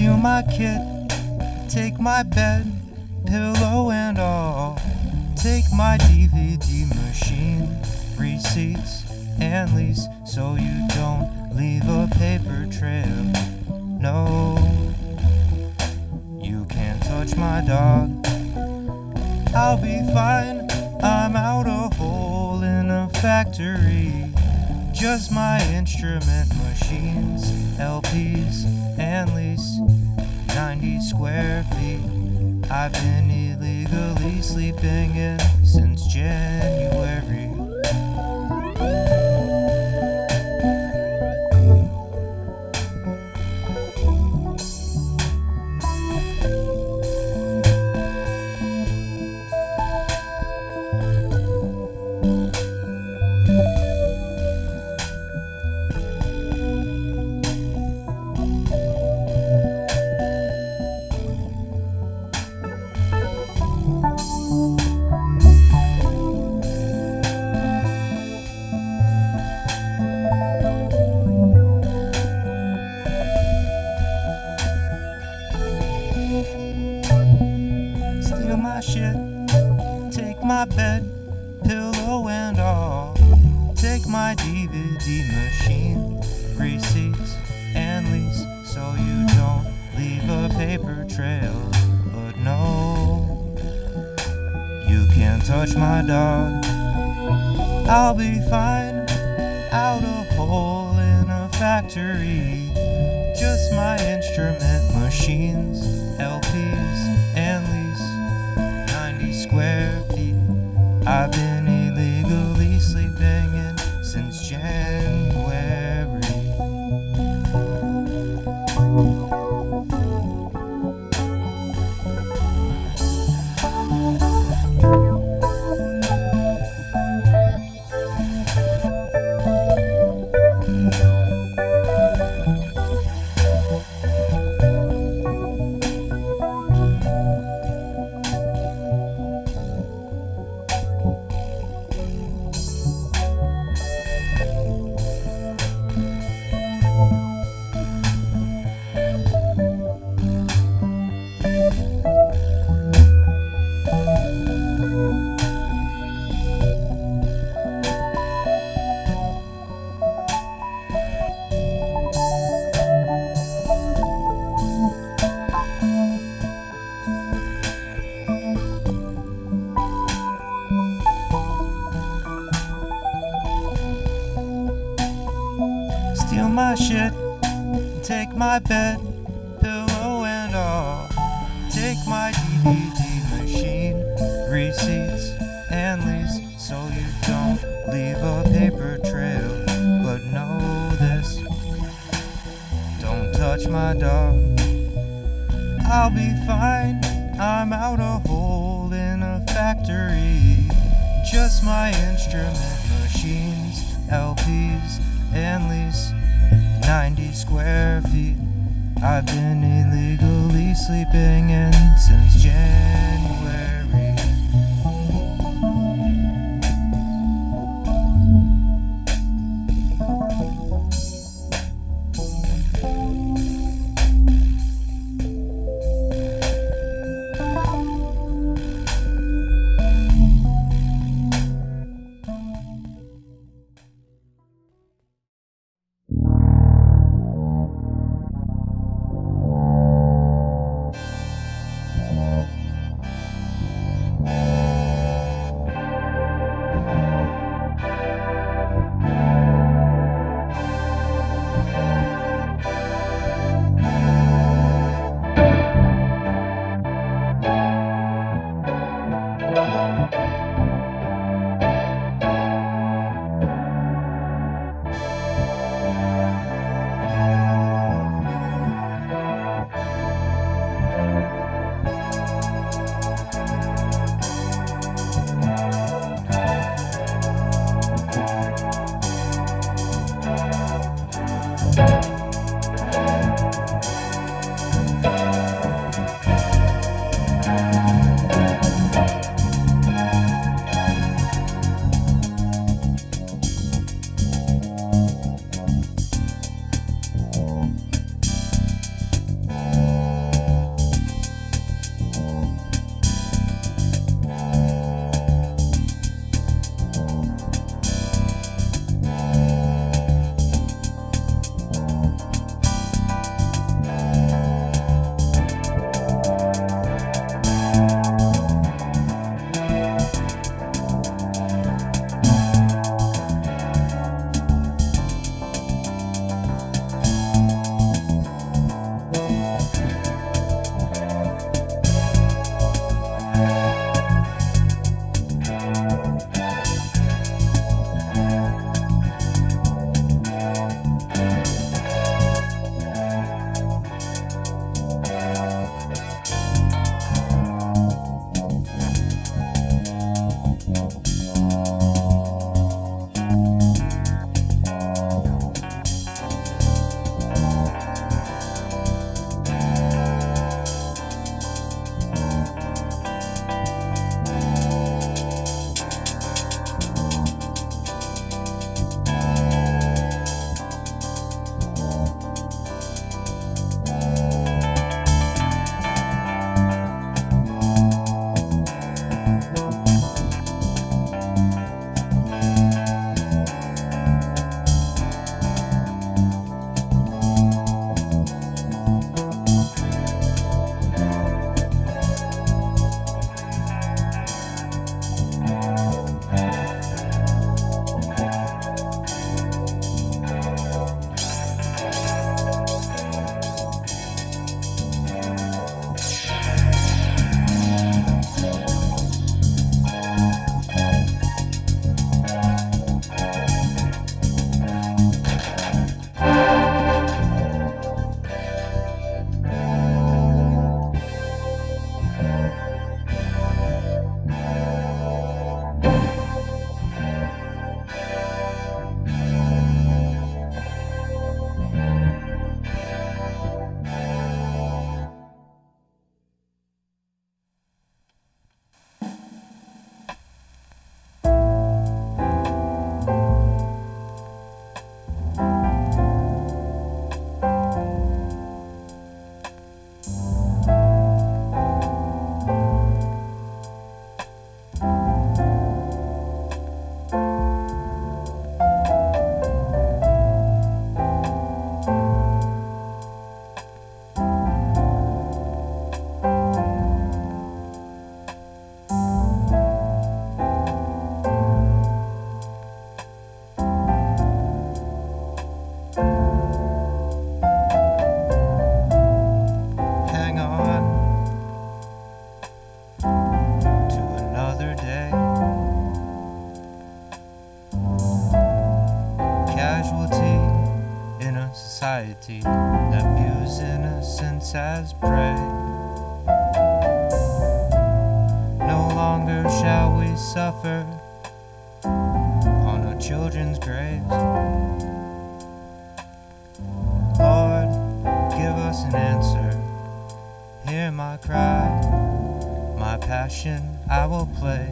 Steal my kit, take my bed, pillow and all. Take my DVD machine, receipts and lease, so you don't leave a paper trail. No, you can't touch my dog. I'll be fine, I'm out a hole in a factory. Just my instrument machines, LPs and lease, 90 square feet. I've been illegally sleeping in since January. Steal my shit, take my bed, pillow and all. Take my DVD machine, receipts and lease, so you don't leave a paper trail. But no, you can't touch my dog. I'll be fine, out a hole in a factory. Just my instrument machines, LPs and lease, 90 square feet. I've been illegally sleeping in since January. Steal my shit, take my bed, pillow and all. Take my DVD machine, receipts and lease, so you don't leave a paper trail. But know this, don't touch my dog. I'll be fine, I'm out a hole in a factory. Just my instrument machines, LPs and lease, 90 square feet. I've been illegally sleeping in since January. saints as prey. No longer shall we suffer on our children's graves. Lord, give us an answer. Hear my cry, my passion I will play.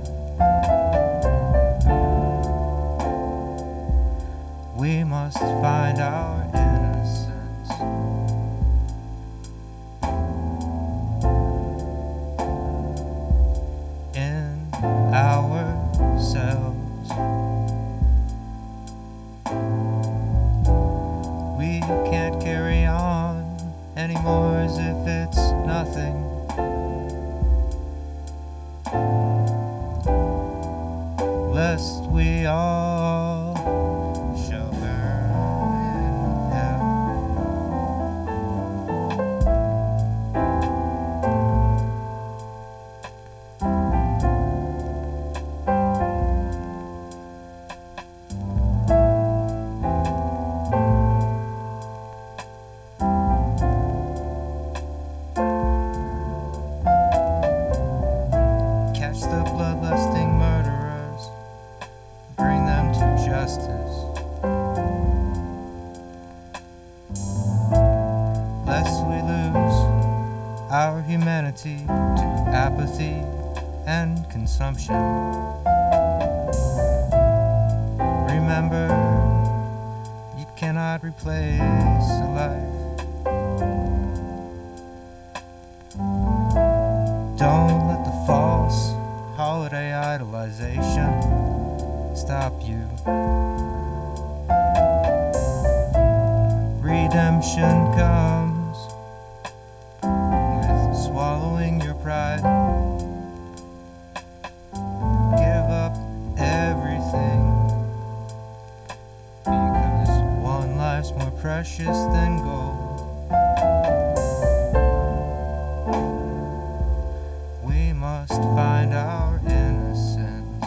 We must find our innocence in ourselves. We can't carry on anymore as if it's nothing. Lest we all shall burn in hell. Catch the bloodlusting murderers, bring them to justice. Lest we lose our humanity to apathy and consumption. Remember, you cannot replace a life. Don't let the false holiday idolization stop you. Redemption comes with swallowing your pride. Give up everything, because one life's more precious than gold. We must find our innocence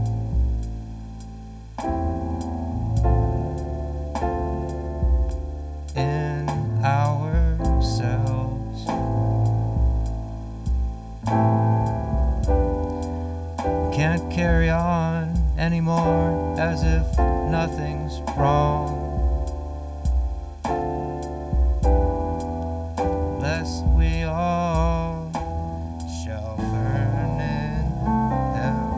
in ourselves. Can't carry on anymore as if nothing's wrong. Lest we all shall burn in hell.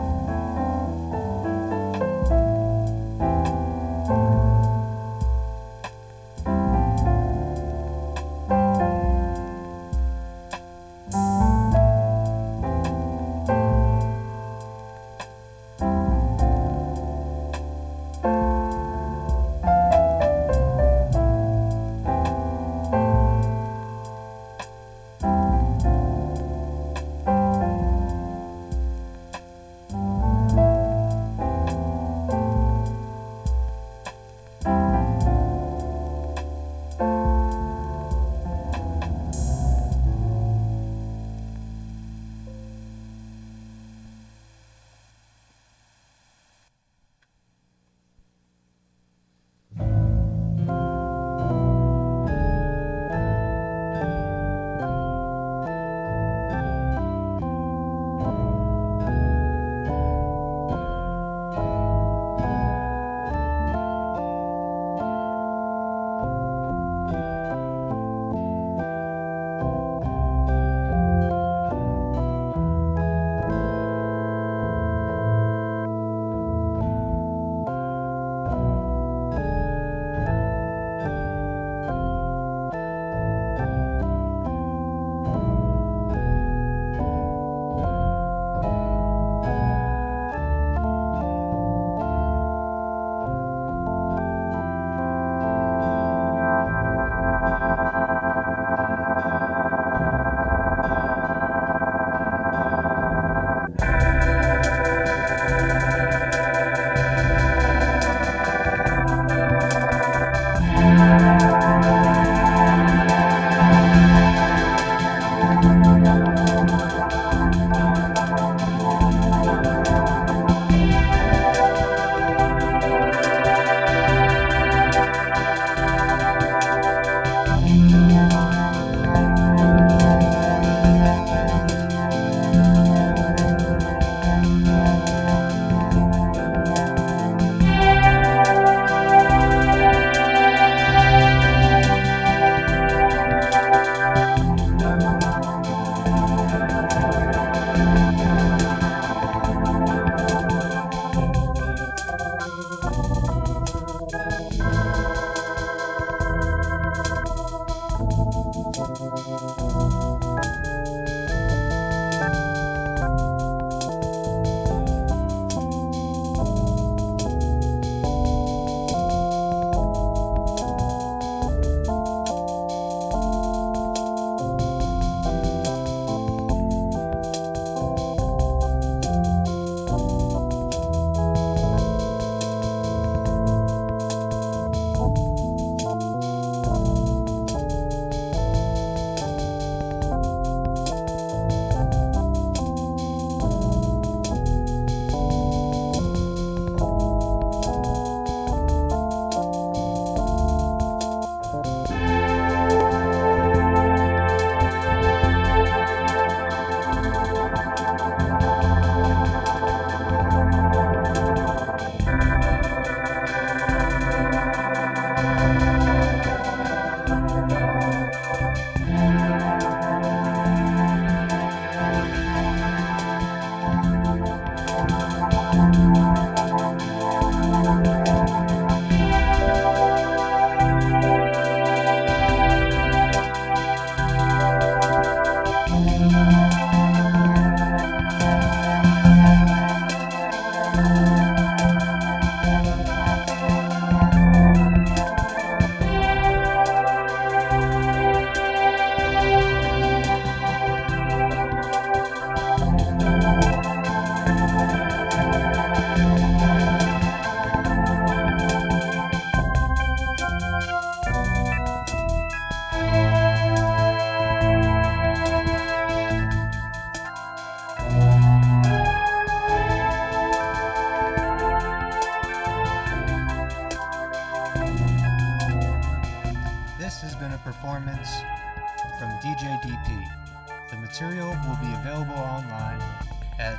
This has been a performance from DJ DP. The material will be available online at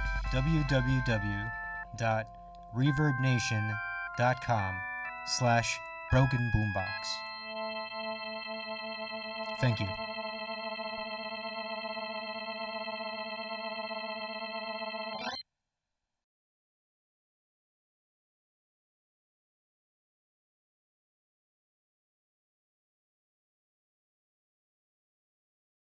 www.reverbnation.com/brokenboombox. Thank you.